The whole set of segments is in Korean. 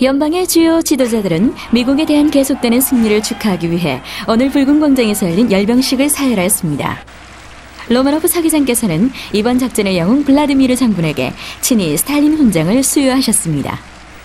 연방의 주요 지도자들은 미국에 대한 계속되는 승리를 축하하기 위해 오늘 붉은 광장에서 열린 열병식을 사열하였습니다. 로마노프 사기장께서는 이번 작전의 영웅 블라디미르 장군에게 친히 스탈린 훈장을 수여하셨습니다.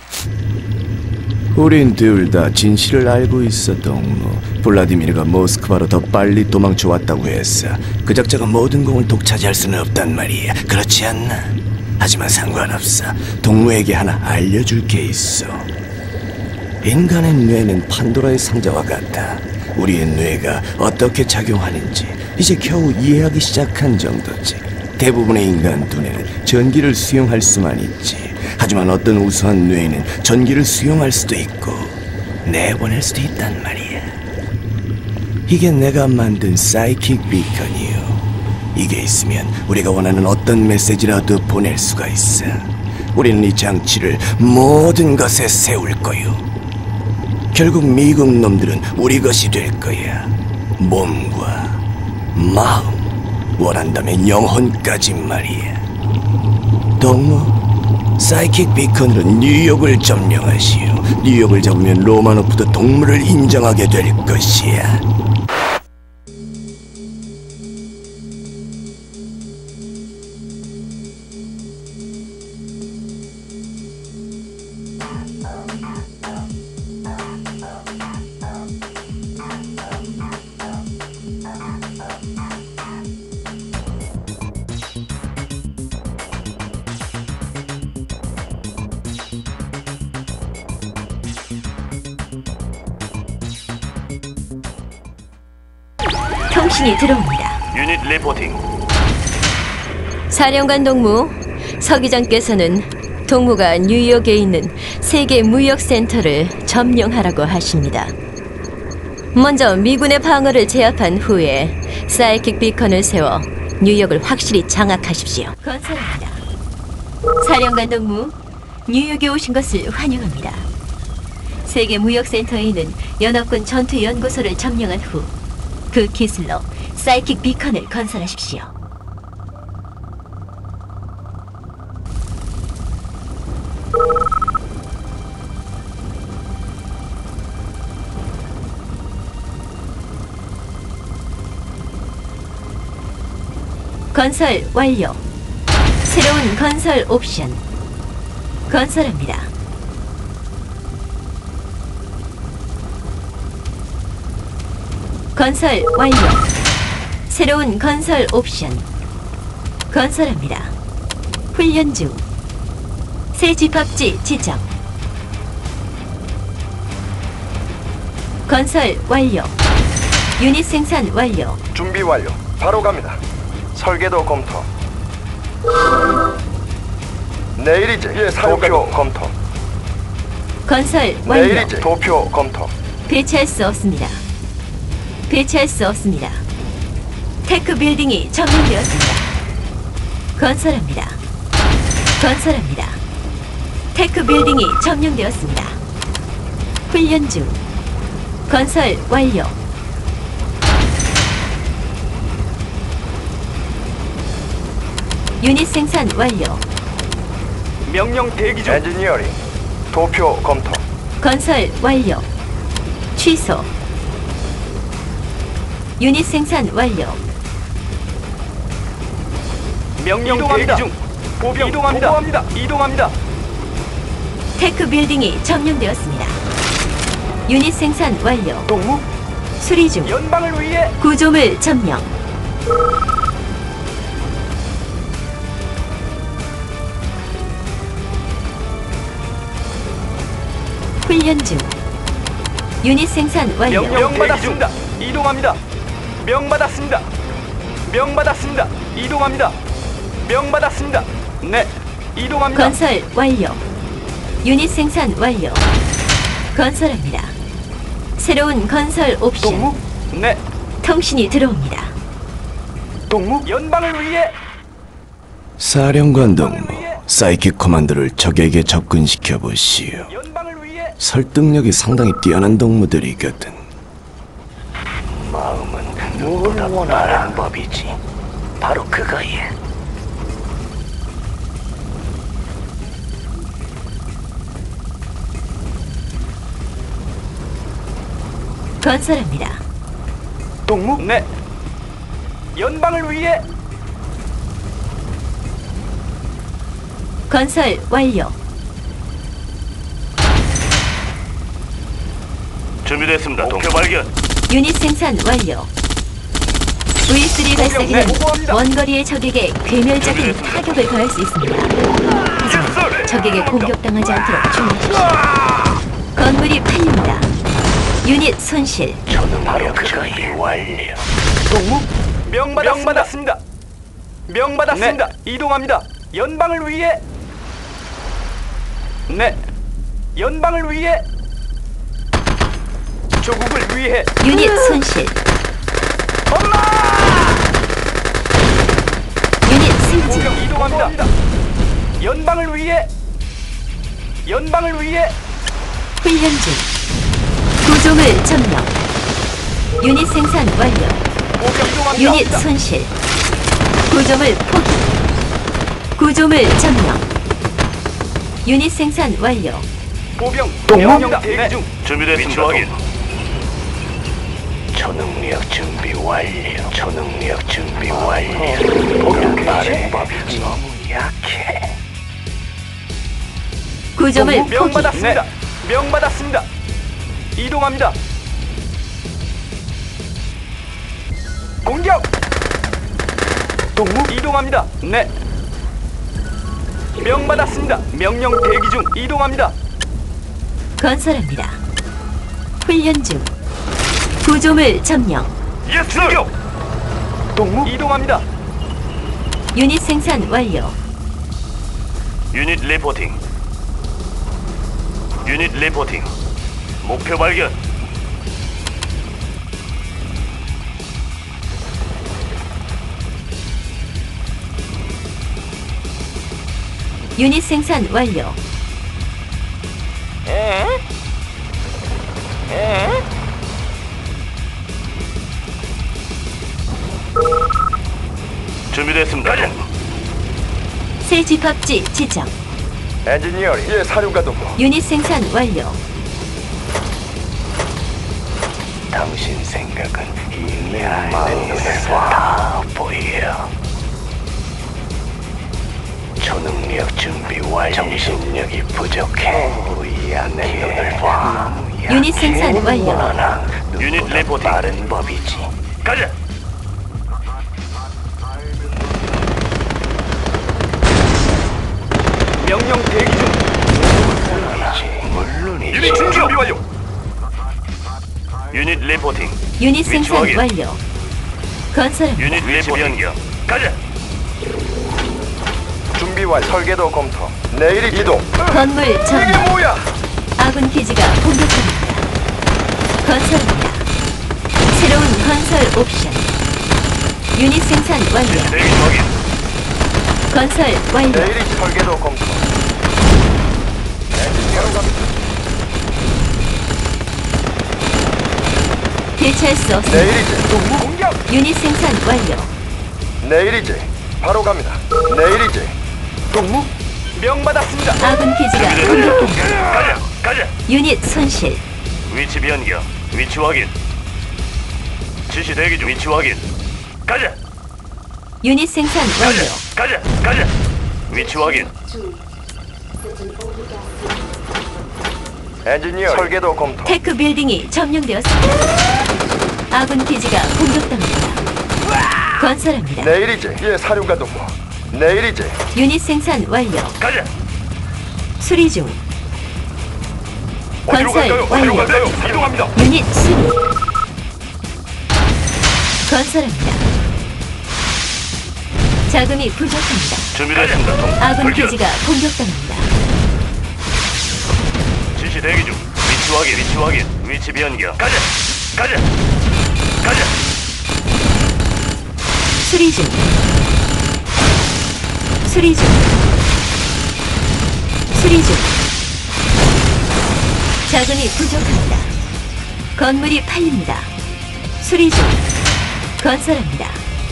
우린 둘 다 진실을 알고 있어, 동무. 블라디미르가 모스크바로 더 빨리 도망쳐 왔다고 했어. 그 작자가 모든 공을 독차지할 수는 없단 말이야. 그렇지 않나? 하지만 상관없어. 동무에게 하나 알려줄 게 있어. 인간의 뇌는 판도라의 상자와 같아. 우리의 뇌가 어떻게 작용하는지 이제 겨우 이해하기 시작한 정도지. 대부분의 인간 두뇌는 전기를 수용할 수만 있지. 하지만 어떤 우수한 뇌는 전기를 수용할 수도 있고 내보낼 수도 있단 말이야. 이게 내가 만든 사이킥 비컨이요. 이게 있으면 우리가 원하는 어떤 메시지라도 보낼 수가 있어. 우리는 이 장치를 모든 것에 세울 거요. 결국 미국 놈들은 우리 것이 될 거야. 몸과 마음, 원한다면 영혼까지 말이야. 동무, 사이킥 비컨으로 뉴욕을 점령하시오. 뉴욕을 잡으면 로마노프도 동무를 인정하게 될 것이야. 통신이 들어옵니다. 유닛 리포팅. 사령관 동무, 서기장께서는 동무가 뉴욕에 있는 세계 무역센터를 점령하라고 하십니다. 먼저 미군의 방어를 제압한 후에 사이킥 비컨을 세워 뉴욕을 확실히 장악하십시오. 건설합니다. 사령관 동무, 뉴욕에 오신 것을 환영합니다. 세계 무역센터에 있는 연합군 전투연구소를 점령한 후 그 기술로 사이킥 비컨을 건설하십시오. 건설 완료. 새로운 건설 옵션. 건설합니다. 건설 완료. 새로운 건설 옵션. 건설합니다. 훈련 중. 새 집합지 지정. 건설 완료. 유닛 생산 완료. 준비 완료. 바로 갑니다. 설계도 검토. 내일이지. 도표 검토. 건설 완료. 내일이지. 도표 검토. 배치할 수 없습니다. 배치할 수 없습니다. 테크 빌딩이 점령되었습니다. 건설합니다. 건설합니다. 테크 빌딩이 점령되었습니다. 훈련 중. 건설 완료. 유닛 생산 완료. 명령 대기 중. 엔지니어링. 도표 검토. 건설 완료. 취소. 유닛 생산 완료. 명령 대기 중. 보병 이동합니다. 이동합니다. 테크 빌딩이 점령되었습니다. 유닛 생산 완료. 동무, 수리 중. 연방을 위해. 구조물 점령. 훈련 중. 유닛 생산 완료. 명받았습니다. 이동합니다. 명받았습니다. 명받았습니다. 이동합니다. 명받았습니다. 네, 이동합니다. 건설 완료. 유닛 생산 완료. 건설합니다. 새로운 건설 옵션. 동무, 네. 통신이 들어옵니다. 동무, 연방을 위해. 사령관 동무, 사이킥 커만드를 적에게 접근시켜 보시오. 연방을 위해. 설득력이 상당히 뛰어난 동무들이거든. 마음은 누구보다 빠른 법이지. 바로 그거야. 건설합니다. 동무? 네. 연방을 위해 건설 완료. 준비됐습니다. 목표 발견. 유닛 생산 완료. V3 발사기는 보고합니다. 원거리의 적에게 괴멸적인 타격을 가할 수 있습니다. 하지만 적에게 공격당하지 않도록 주의하십시오. 건물이 팔립니다. 유닛 손실. 저는 바로 그거예요. 완료. 동무? 명받았습니다. 명받았습니다. 이동합니다. 연방을 위해. 네. 연방을 위해. 조국을 위해. 유닛 손실. 유닛 승진. 공격 이동합니다. 연방을 위해. 연방을 위해. 훈련 중. 구조물 점령. 유닛 생산 완료. 공격 이동합니다. 유닛 손실. 구조물 포기. 구조물 점령. 유닛 생산 완료. 보병 명령 대기 중. 준비됐습니다. 확인. 초능력 준비 완료. 초능력 준비 완료. 빠른 법이지. 너무 약해. 구조물 포기. 명받았습니다. 명받았습니다. 이동합니다. 공격. 동무 이동합니다. 네. 명받았습니다. 명령 대기 중. 이동합니다. 건설합니다. 훈련 중. 구조물 점령. 예스. 동무 이동합니다. 유닛 생산 완료. 유닛 리포팅. 유닛 리포팅. 목표 발견. 유닛 생산 완료. 준비됐습니다. 새 집합지 지정. 엔지니어링 예 사령관 동무. 유닛 생산 완료. 당신 생각은 이내 눈에서 다 보여. 초능력 준비 완료. 정신력이 부족해. 내 눈을 봐. 유닛 생산 완료. 유닛 리포팅. 빠른 법이지. 가자. 명령 대기 중. 물론이지. 유닛 준비 완료. 유닛 리포팅. 유닛 생산 위치 확인. 완료. 건설합니다. 유닛 리포팅. 변경. 가자. 준비 완. 설계도 검토. 내일 이동. 건물 점령. 뭐야? 아군 기지가 공격합니다. 건설합니다. 새로운 건설 옵션. 유닛 생산 완료. 대기 확인. 건설 완료. 내일이 설계도 검토. 엔지니어로 갑니다. 대체할 수 없습니다. 내일이지. 동무 공격. 유닛 생산 완료. 내일이지. 바로 갑니다. 내일이지. 동무 명받았습니다. 아군 기지가 공격합니다. 가자. 가자. 유닛 손실. 위치 변경. 위치 확인. 지시 대기 중. 위치 확인. 가자. 유닛 생산 완료. 가자. 가자. 위치 확인. 엔지니어 설계도 검토. 테크 빌딩이 점령되었습니다. 아군 기지가 공격당합니다. 건설합니다. 내일이지. 예, 사령관 동무. 내일이지. 유닛 생산 완료. 가자. 수리 중. 어디로 건설 갈까요? 완료. 어디로 갈까요? 이동합니다. 유닛 수리. 건설합니다. 자금이 부족합니다. 준비됐습니다. 동. 아군 돌격. 기지가 공격당합니다. 지시 대기 중. 위치 확인. 위치 확인. 위치 변경. 가자. 가자. 가자. 수리 중. 수리 중. 수리 중. 자금이 부족합니다. 건물이 팔립니다. 수리 중. 건설합니다.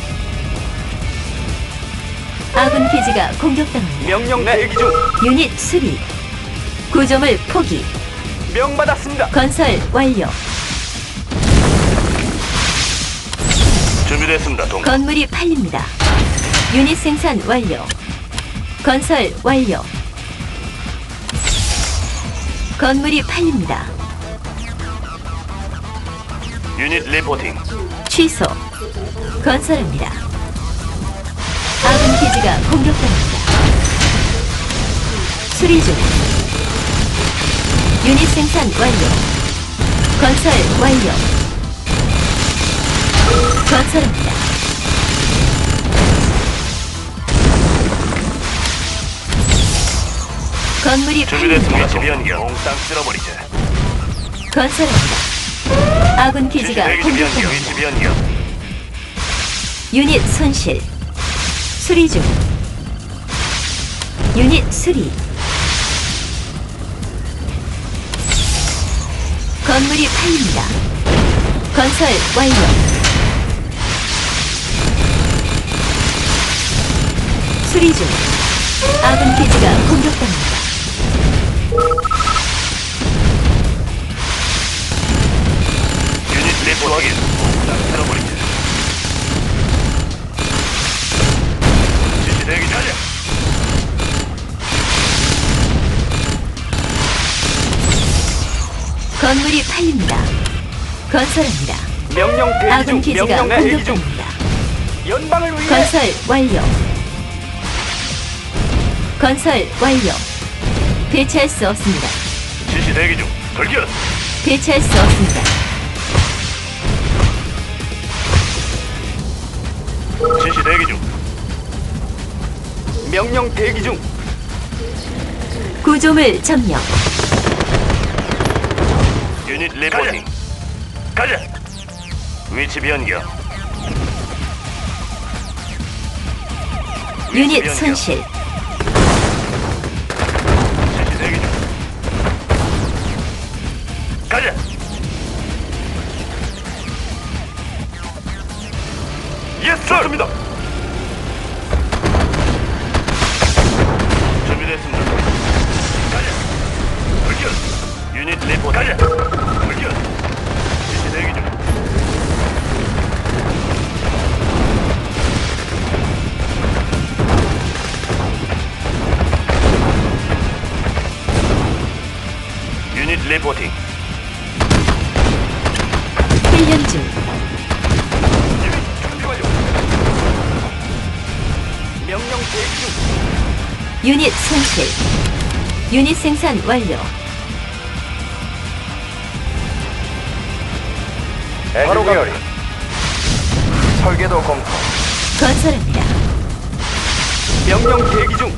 아군 기지가 공격당합니다. 명령 대기 중. 유닛 수리. 구조물 포기. 명받았습니다. 건설 완료. 준비됐습니다. 동무. 건물이 팔립니다. 유닛 생산 완료. 건설 완료. 건물이 팔립니다. 유닛 리포팅. 취소. 건설합니다. 아군 기지가 공격당합니다. 수리 중. 유닛 생산 완료. 건설 완료. 건설합니다. 건물이 준비됐습니다. 팔립니다. 지변경. 몽땅 쓸어버리자. 건설합니다. 아군 기지가 대기 중 변경. 공격당합니다. 위치 변경. 유닛 손실. 수리 중. 유닛 수리. 건물이 팔립니다. 건설 완료. 수리 중. 아군 기지가 공격당합니다. 유닛 리포 확인. 몽땅 쓸어버리자. 지시 대기 중. 건물이 팔립니다. 건설합니다. 명령 대기 아군 중. 기지가 명령 대기 중. 공격당합니다. 연방을 위해 건설 완료. 건설 완료. 대체할 수 없습니다. 지시 대기 중. 돌격. 대체할 수 없습니다. 지시 대기 중. 명령 대기 중. 구조물 점령. 유닛 리포팅. 가자. 위치 변경. 유닛 변경. 손실. 지시 대기 중. 가자. 예스, 좋습니다. 준비됐습니다. 가자. 돌격. 유닛 리포트. 가자. 돌격. 지시 대기 중. 유닛 리포팅. 훈련 중. 준비 완료. 명령 대기 중. 유닛 손실. 유닛 생산 완료. 바로 갑니다. 설계도 검토. 건설합니다. 명령 대기 중.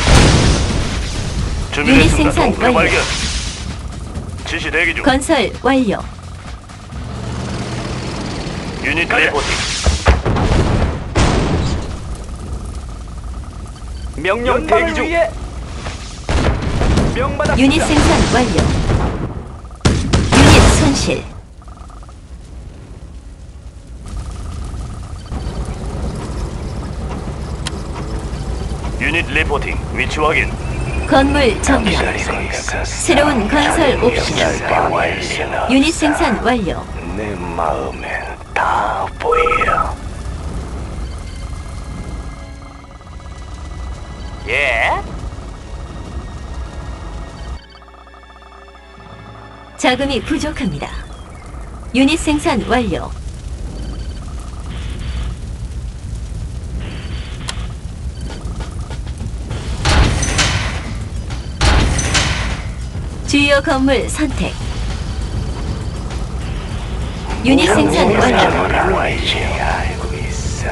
유닛 생산 목표 완료. 발견. 지시 대기 중. 건설 완료. 유닛 리포팅. 명령 대기 중. 명받았습니다. 유닛 생산 완료. 유닛 손실. 유닛 리포팅. 위치 확인. 건물 점령. 새로운 건설 옵션. 유닛 생산 완료. 내 마음엔 다 보여. 예. 자금이 부족합니다. 유닛 생산 완료. 주요 건물 선택. 유닛 생산 완료. 알고 있어.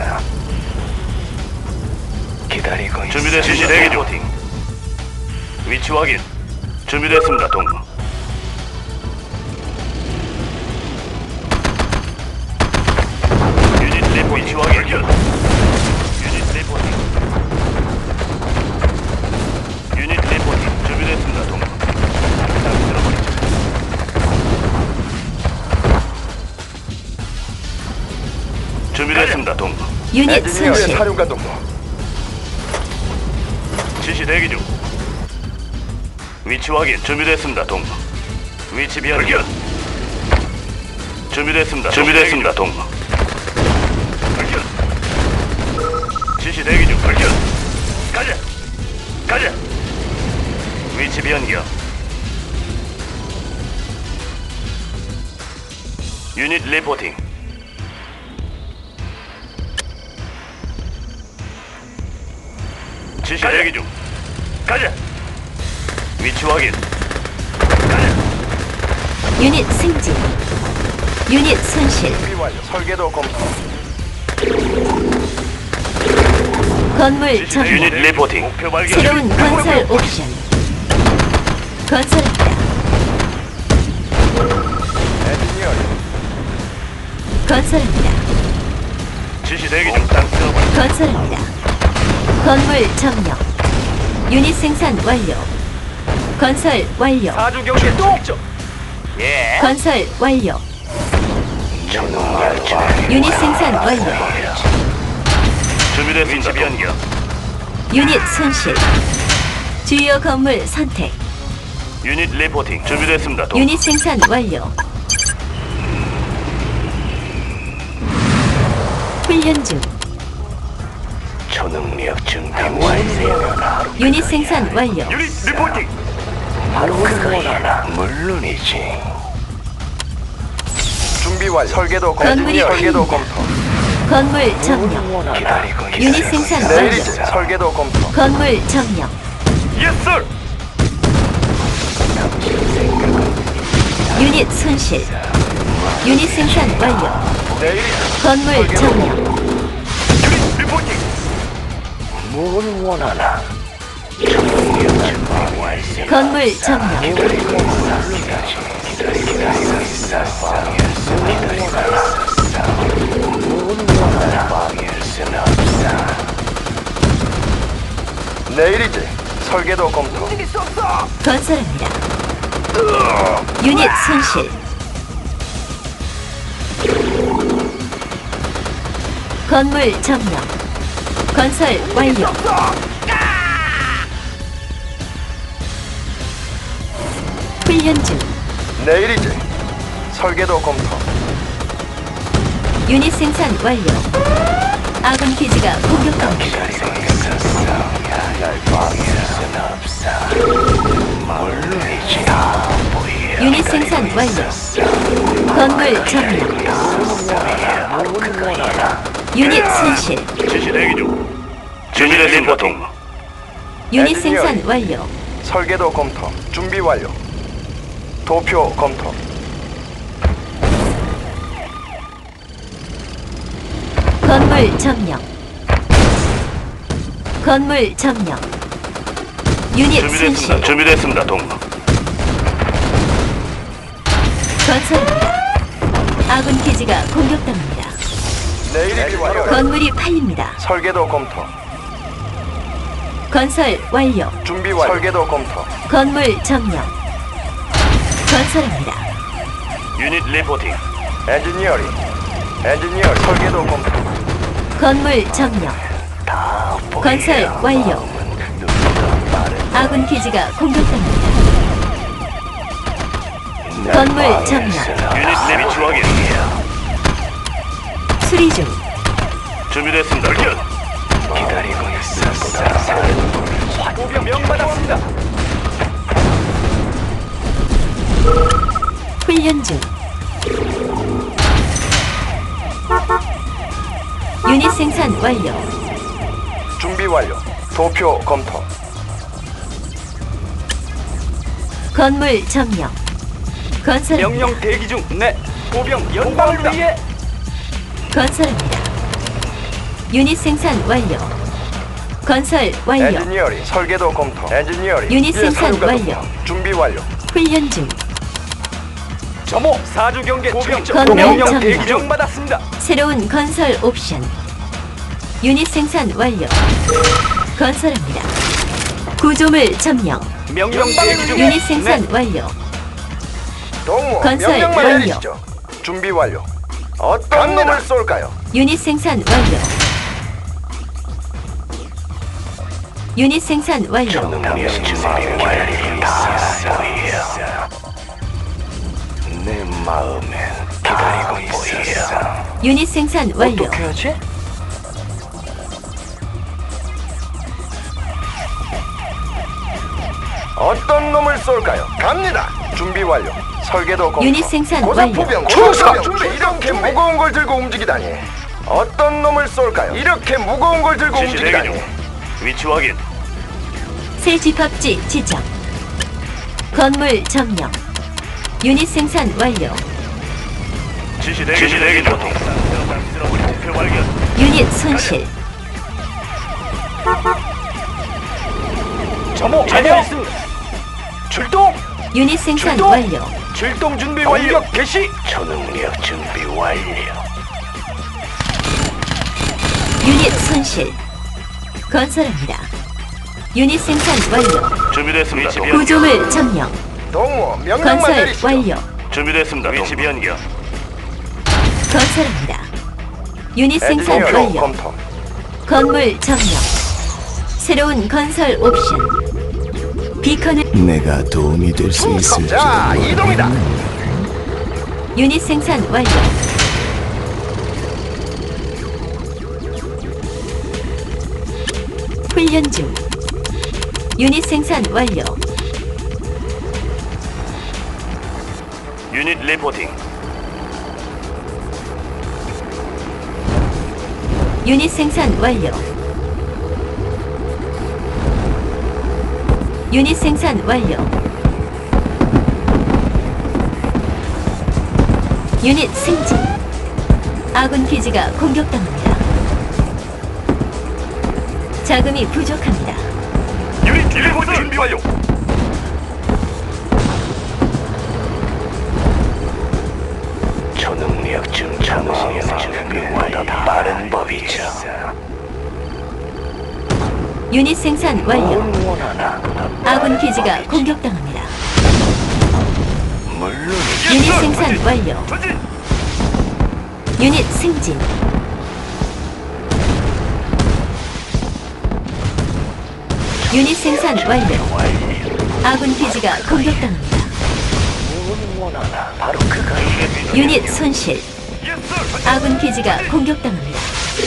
기다리고 있어. 준비됐습니다. 지시 대기 중. 위치 확인. 준비됐습니다. 동무. 유닛 리포 위치 확인. 유닛 리포팅. 유닛 리포팅. 준비됐습니다. 동무. 딱 들어버리죠. 준비됐습니다. 동무. 유닛 손실. 사령관 동무. 지시 대기 중. 위치 확인. 준비됐습니다. 동무. 위치 변경. 준비됐습니다. 준비됐습니다. 동무. 지시 대기 중. 발견. 가자. 가자. 위치 변경. 유닛 리포팅. 지시 대기 중. 가자. 위치 확인. 가자. 유닛 승진. 유닛 손실. 준비 완료. 설계도 검토. 건물 유닛 점령. 리포팅. 목표 발견. 새로운 건설 옵션. 건설합니다. 엔지니어링. 건설합니다. 지시 대기 중. 땅 쓸어버려. 건설합니다. 건물 점령. 유닛 생산 완료. 건설 완료. 사주 경계 출정. 예. 건설 완료. 유닛 생산 완료. 준비됐습니다. 위치 변경. 유닛 손실. 주요 건물 선택. 유닛 리포팅. 준비됐습니다. 유닛 생산 완료. 훈련 중. 초능력 준비 완료. 유닛 생산 완료. 유닛 리포팅. 바로 그거야. 물론이지. 준비 완료. 설계도 검토. 건물이 설계도 보입니다. 검토. 건물 점령. 기다리고 유닛 생산 완료. 내일이지. 설계도 검토. 건물 점령. 예스. 유닛 손실. 유닛 생산 완료. 내일이지. 건물 점령. 유닛 리포팅. 뭘 원하나? 초능력 준비 완료. 건물 점령. 기다리고 있어. 방해할 순 없어. 내일이지. 설계도 검토. 건설합니다. 유닛 손실. 건물 점령. 건설 완료. 훈련 중. 내일이지. 설계도 검토. 유닛 생산 완료. 아군 기지가 공격합니다. 기다리고 있었어. 날 방해할 순 없어. 물론이지. 보이야. 유닛 생산 완료. 건물 점령. 유닛 손실. 지시 대기 중. 준비됐습니다. 동. 유닛 생산 완료. 설계도 검토. 준비 완료. 도표 검토. 건물 점령. 건물 점령. 유닛 준비됐습니다. 손실. 준비됐습니다. 동. 건설합니다. 아군 기지가 공격당합니다. 내일이지 완료. 건물이 팔립니다. 설계도 검토. 건설 완료. 준비 완료. 설계도 검토. 건물 점령. 건설합니다. 유닛 리포팅. 엔지니어링. 엔지니어 설계도 검토. 건물 점령. 건설 완료. 아군 기지가 공격당합니다. 건물 점령. 유닛 리비치 확인. 수리 중. 준비됐습니다. 발견. 기다리고 있었어. 보병 명받았습니다. 훈련 중. 유닛 생산 완료. 준비 완료. 도표 검토. 건물 점령. 건설합니다. 명령 대기 중. 네. 보병 연방을 위해. 건설합니다. 유닛 생산 완료. 건설 완료. 엔지니어링 설계도 검토. 엔지니어링. 유닛 예, 생산 사유가 완료. 높아. 준비 완료. 훈련 중. 점호 사주 경계 보병 건물 명령 점령. 대기 중 받았습니다. 새로운 건설 옵션. 유닛 생산 완료. 건설합니다. 구조물 점령. 명령 대기 중. 유닛 생산 네. 완료. 동무 건설 명령만 완료. 내리시죠. 준비 완료. 어떤 놈을 쏠까요? 유닛 생산 완료. 유닛 생산 완료. 초능력 준비 완료. 내 마음엔 기다리고 있었어. 유닛 생산 완료. 어떻게 하지? 어떤 놈을 쏠까요? 갑니다. 준비 완료. 설계도 검토. 유닛 생산 완료. 고사포병 충성. 이렇게 무거운 걸 들고 움직이다니. 어떤 놈을 쏠까요? 이렇게 무거운 걸 들고 지시 대기 움직이다니. 중. 위치 확인. 새 집합지 지정. 건물 점령. 유닛 생산 완료. 지시 대기 중. 우리 목표 발견. 유닛 손실. 점호 알겠습니다. 출동. 유닛 생산 출동! 완료. 출동 준비 완료. 개시. 초능력 준비 완료. 유닛 손실. 건설합니다. 유닛 생산 완료. 준비됐습니다. 위치 변경. 구조물 점령. 동무 명령만 건설 내리시죠. 완료. 준비됐습니다. 위치 변경. 건설합니다. 유닛 생산 엔지니어 완료. 검토. 건물 점령. 새로운 건설 옵션. 비컨을 내가 도움이 될 수 있을지. 자, 이동이다. 유닛 생산 완료. 훈련 중. 유닛 생산 완료. 유닛 리포팅. 유닛 생산 완료. 유닛 생산 완료. 유닛 승진. 아군 기지가 공격당합니다. 자금이 부족합니다. 유닛 리포팅 준비 완료. 초능력 준비 완료. 빠른 법이죠. 유닛 생산 완료. 아군 기지가 공격당합니다. 물론. 유닛 생산 완료. 전진. 유닛 승진. 유닛 생산 완료. 아군 기지가 공격당합니다. 바로 그가. 유닛 손실. 아군 기지가 공격당합니다.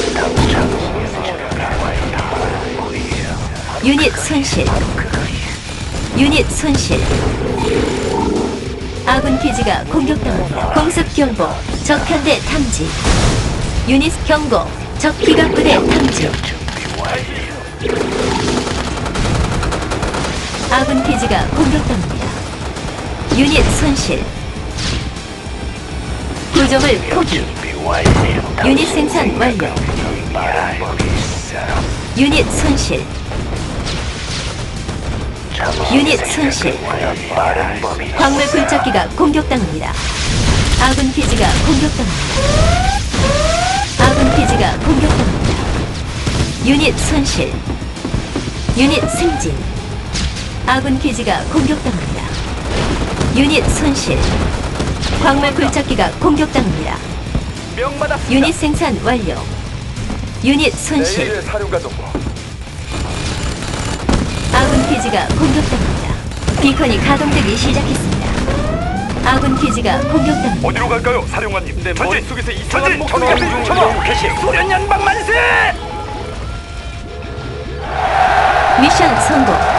유닛 손실. 유닛 손실. 아군 기지가 공격당합니다. 공습 경보. 적 편대 탐지. 유닛 경고. 적 기갑 부대 탐지. 아군 기지가 공격당합니다. 유닛 손실. 구조물 포기. 유닛 생산 완료. 유닛 손실. 유닛 손실. 광물 굴착기가 공격당합니다. 아군 기지가 공격당합니다. 아군 기지가 공격당합니다. 유닛 손실. 유닛 승진. 아군 기지가 공격당합니다. 유닛 손실. 광물 굴착기가 공격당합니다. 명받았습니다. 유닛 생산 완료. 유닛 손실. 내일의 사령관 동무. 아군 기지가 공격당합니다. 비컨이 가동되기 시작했습니다. 아군 기지가 공격당합니다. 어디로 갈까요, 사령관님? 내 전진. 머릿속에서 이상한 전진. 목소리가 전진. 들려오죠. 개시. 소련연방 만세! 미션 성공.